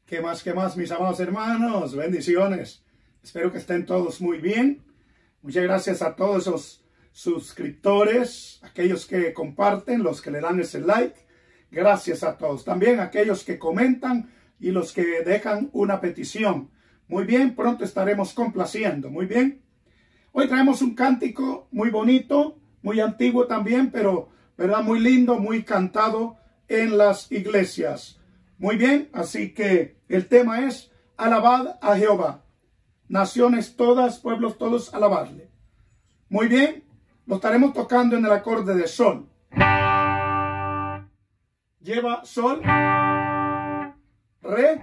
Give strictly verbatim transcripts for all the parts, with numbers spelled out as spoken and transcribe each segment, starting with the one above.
¿Qué más, qué más, mis amados hermanos? Bendiciones. Espero que estén todos muy bien. Muchas gracias a todos esos suscriptores, aquellos que comparten, los que le dan ese like. Gracias a todos. También aquellos que comentan y los que dejan una petición. Muy bien, pronto estaremos complaciendo. Muy bien. Hoy traemos un cántico muy bonito, muy antiguo también, pero verdad muy lindo, muy cantado en las iglesias. Muy bien, así que el tema es alabad a Jehová. Naciones todas, pueblos todos, alabadle. Muy bien, lo estaremos tocando en el acorde de sol. Lleva sol, re,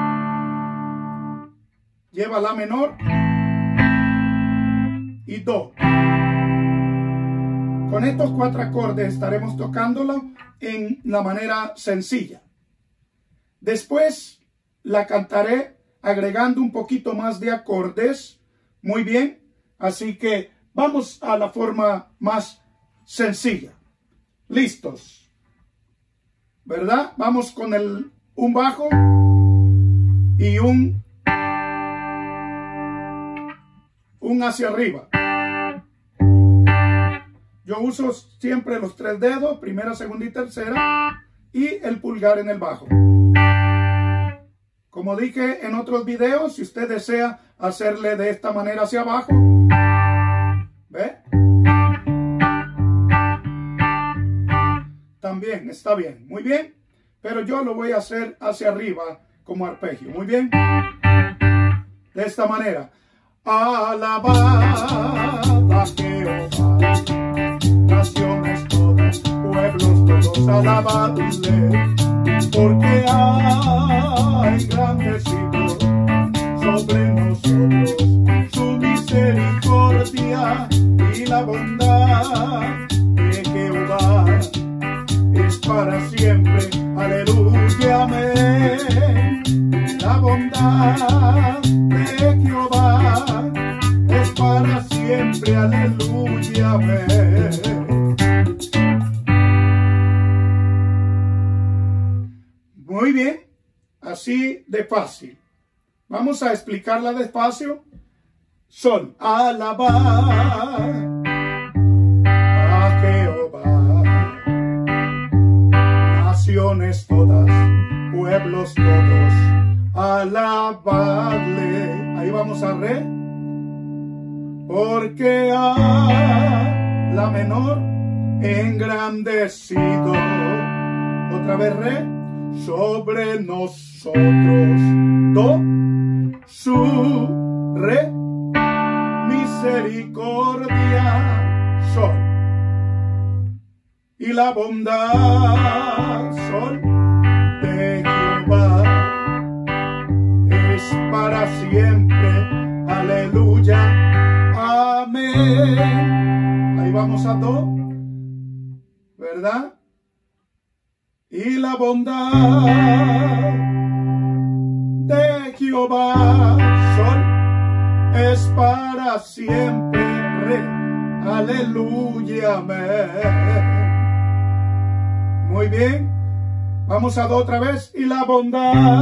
lleva la menor y do. Con estos cuatro acordes estaremos tocándolo en la manera sencilla. Después la cantaré agregando un poquito más de acordes. Muy bien, así que vamos a la forma más sencilla. ¿Listos? ¿Verdad? Vamos con el un bajo y un un hacia arriba. Yo uso siempre los tres dedos, primera, segunda y tercera, y el pulgar en el bajo. Como dije en otros videos, si usted desea hacerle de esta manera hacia abajo, ¿ve? También está bien, muy bien. Pero yo lo voy a hacer hacia arriba como arpegio, muy bien. De esta manera. Alabad a Jehová, naciones todas, pueblos todos, alabadle, porque ha engrandecido sobre nosotros su misericordia y la bondad de Jehová es para siempre. Aleluya, amén. La bondad de Jehová es para siempre. Aleluya, amén. Muy bien, así de fácil. Vamos a explicarla despacio. Son alabar a Jehová, naciones todas, pueblos todos, alabadle. Ahí vamos a re, porque a la menor engrandecido. Otra vez re, sobre nosotros, do, su, re, misericordia, sol, y la bondad, sol, de Jehová es para siempre. Aleluya, amén. Ahí vamos a do, ¿verdad? Y la bondad de Jehová, sol, es para siempre. Re, aleluya, amén. Muy bien, vamos a do otra vez. Y la bondad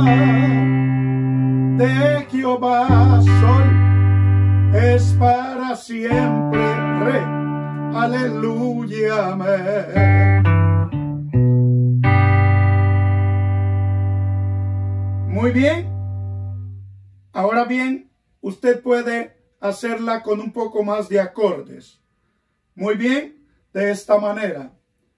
de Jehová, sol, es para siempre. Re, aleluya, amén. Muy bien. Ahora bien, usted puede hacerla con un poco más de acordes. Muy bien, de esta manera.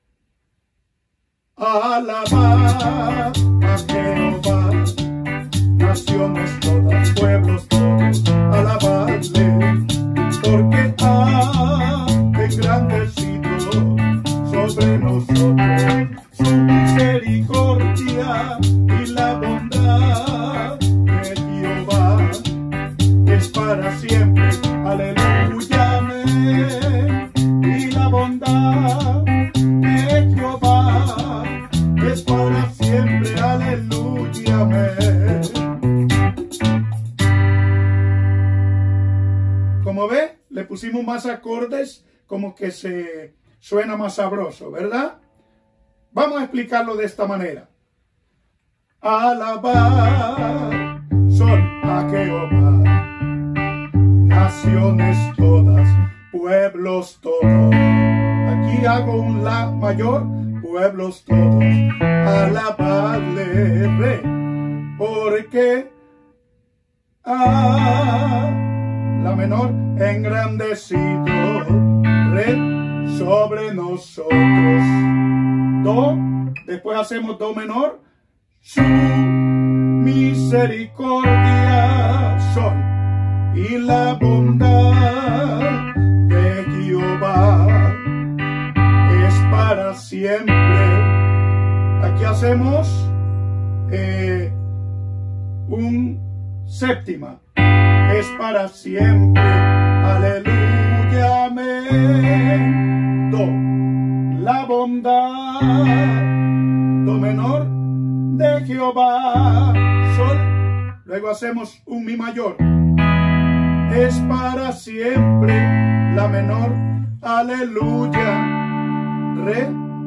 Alabad a Jehová, naciones todas, pueblos todos, alabadle, porque ha engrandecido sobre nosotros su misericordia y la bondad de Jehová es para siempre. Aleluya, amén. Y la bondad de Jehová es para siempre. Aleluya, amén. Como ve, le pusimos más acordes, como que se suena más sabroso, ¿verdad? Vamos a explicarlo de esta manera. Alabad naciones todas, pueblos todos. Aquí hago un la mayor, pueblos todos, alabadle, Rey, porque a la menor engrandecido, Rey, sobre nosotros. Do, después hacemos do menor, su misericordia son y la bondad de Jehová es para siempre. Aquí hacemos eh, un séptima, es para siempre. Aleluya, amén. Do, la bondad, do menor de Jehová, sol. Luego hacemos un mi mayor, es para siempre. La menor, aleluya, re,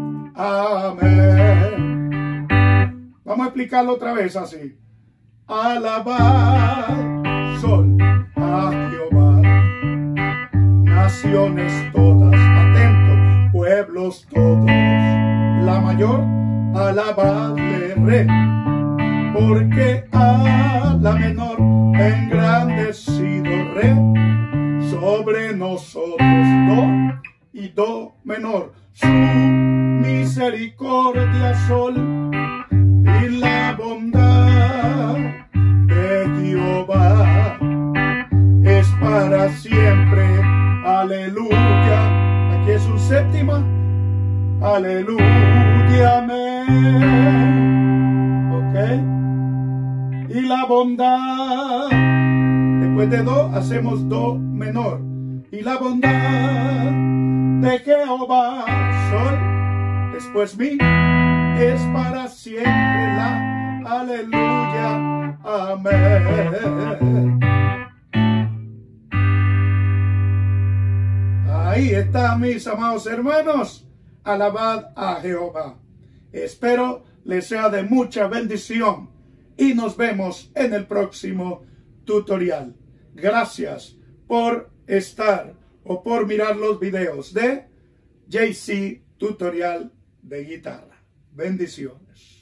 amén. Vamos a explicarlo otra vez así. Alabad, sol, a Jehová, naciones todas, atentos, pueblos todos. La mayor, alabadle, Rey, porque a la menor engrandecido, Rey, sobre nosotros. Do y do menor, su misericordia sol y la bondad de Jehová es para siempre. Aleluya. Aquí es un séptima. Aleluya, amén. Ok. Y la bondad, después de do hacemos do menor. Y la bondad de Jehová, sol, después mi, es para siempre. La aleluya, amén. Ahí está, mis amados hermanos. Alabad a Jehová. Espero les sea de mucha bendición y nos vemos en el próximo tutorial. Gracias por estar o por mirar los videos de J C Tutorial de Guitarra. Bendiciones.